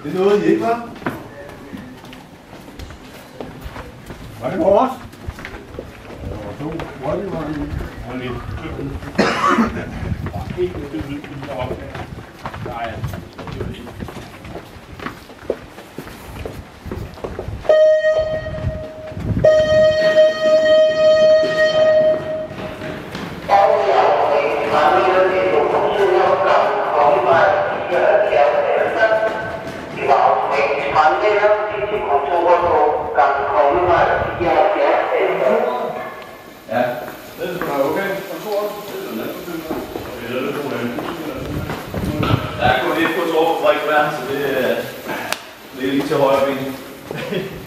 Det nåede I ikke, hva'? Var det vores? Der var to. Hvor er det, var det? Og lidt. Og ikke med det lyd, der opdager. Nej, det var ikke. Ja, det er sgu da okay. Kontoret. Jeg er gået lidt på Torfabrik, så det er lige til højre ben.